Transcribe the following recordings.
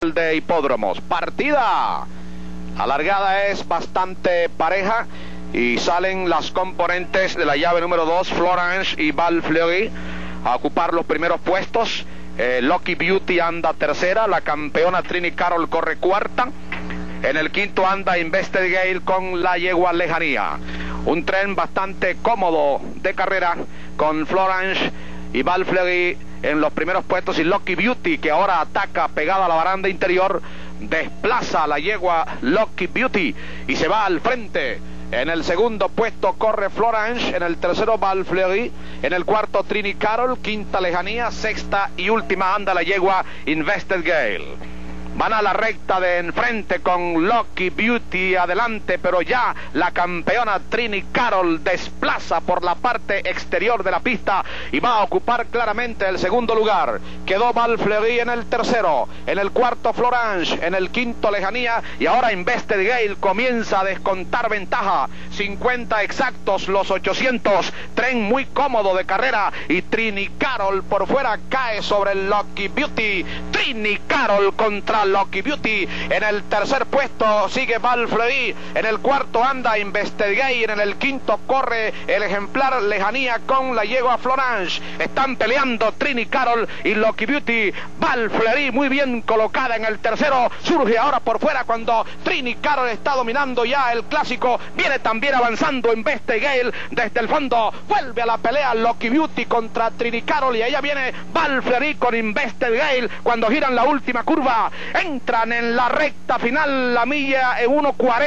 de Hipódromos. Partida. La largada es bastante pareja y salen las componentes de la llave número 2, Florence y Val Fleury, a ocupar los primeros puestos. Lucky Beauty anda tercera, la campeona Trini Carroll corre cuarta. En el quinto anda Invested Gale con la yegua Lejanía. Un tren bastante cómodo de carrera con Florence y Val Fleury en los primeros puestos, y Lucky Beauty, que ahora ataca pegada a la baranda interior, desplaza a la yegua Lucky Beauty y se va al frente. En el segundo puesto corre Florence, en el tercero Val Fleury, en el cuarto Trini Carroll, quinta Lejanía, sexta y última anda la yegua Invested Gale. Van a la recta de enfrente con Lucky Beauty adelante, pero ya la campeona Trini Carroll desplaza por la parte exterior de la pista y va a ocupar claramente el segundo lugar. Quedó Val Fleury en el tercero, en el cuarto Florence, en el quinto Lejanía, y ahora Invested Gale comienza a descontar ventaja. 50 exactos los 800, tren muy cómodo de carrera, y Trini Carroll por fuera cae sobre el Lucky Beauty. Trini Carroll contra Lucky Beauty. En el tercer puesto sigue Val Fleury, en el cuarto anda Invested Gale, en el quinto corre el ejemplar Lejanía con la yegua Florence. Están peleando Trini Carroll y Lucky Beauty. Val Fleury muy bien colocada en el tercero, surge ahora por fuera cuando Trini Carroll está dominando ya el clásico. Viene también avanzando Invested Gale desde el fondo, vuelve a la pelea Lucky Beauty contra Trini Carroll, y allá viene Val Fleury con Invested Gale cuando giran la última curva. Entran en la recta final, la milla en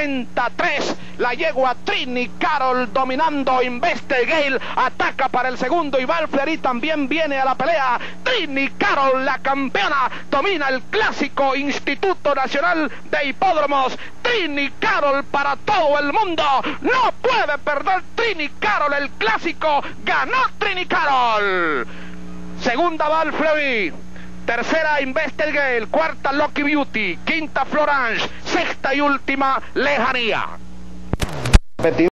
1:43. La yegua Trini Carroll dominando Invested Gale, ataca para el segundo, y Val Fleury también viene a la pelea. Trini Carroll, la campeona, domina el clásico Instituto Nacional de Hipódromos. Trini Carroll para todo el mundo. No puede perder Trini Carroll el clásico. Ganó Trini Carroll. Segunda Val Fleury, tercera Invested Gale, cuarta Lucky Beauty, quinta Florence, sexta y última Lejanía.